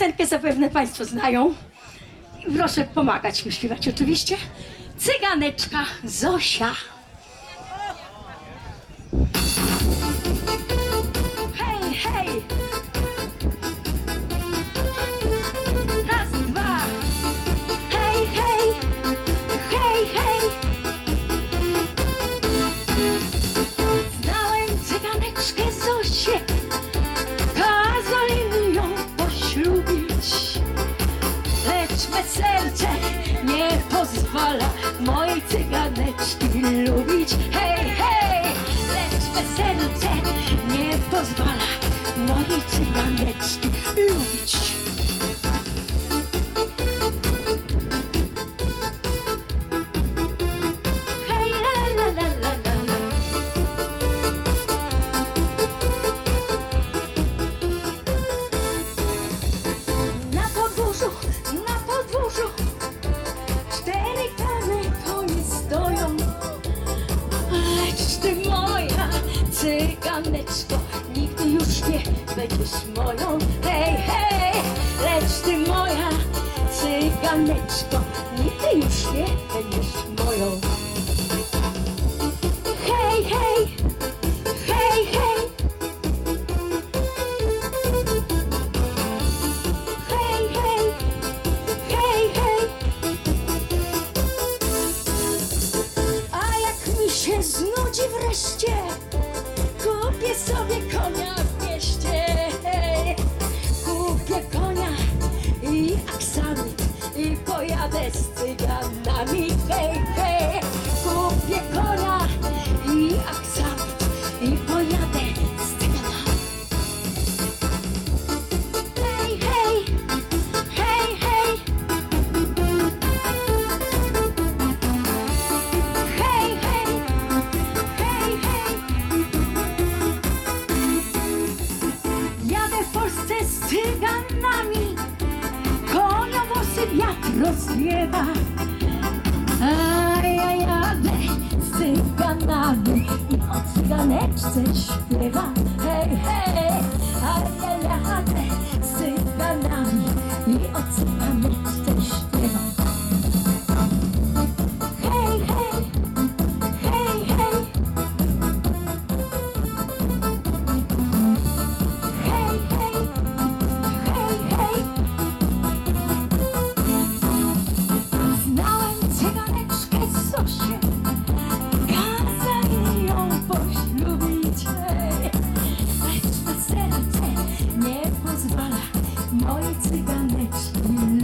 piosenkę zapewne Państwo znają. I proszę pomagać mi śpiewać oczywiście. Cyganeczka Zosia. Hej, hej! Raz, dwa! Hej, hej! Hej, hej! Znałem cyganeczkę Zosię, kazali ją poślubić, lecz me serce nie pozwala mojej cyganeczki lubić. Hej, hej! Lecz me serce nie pozwala mojej cyganeczki lubić. Hej, la la la la la la. Na podwórzu cztery karne konie stoją, lecz ty moja cyganeczko nigdy już nie będziesz moją. Hej, hej! Lecz ty moja cyganeczko nigdy już nie będziesz moją. Hej, hej! Hej, hej! Hej, hej! Hej, hej! A jak mi się znudzi wreszcie, kupię sobie konia w mieście. Hej. Kupię konia i aksamit i pojadę z cyganami. Hej, hej! Kupię konia i aksamit i pojadę z cyganami. Hej, hej! Hej, hej! Hej, hej! Hej, hej! Jadę w Polsce z cyganami, koniowłosy wiatr rozwiewa. A ja jadę z cyganami i o cyganeczce śpiewa. Hej, hej! A ja jadę z cyganami i o cyganeczce śpiewa. Hej, hej! Hej, hej! Hej, hej! Hej, hej! Znałem cyganeczkę Zosię, kazali ją poślubić. Hej. Lecz na serce nie pozwala mojej cyganeczki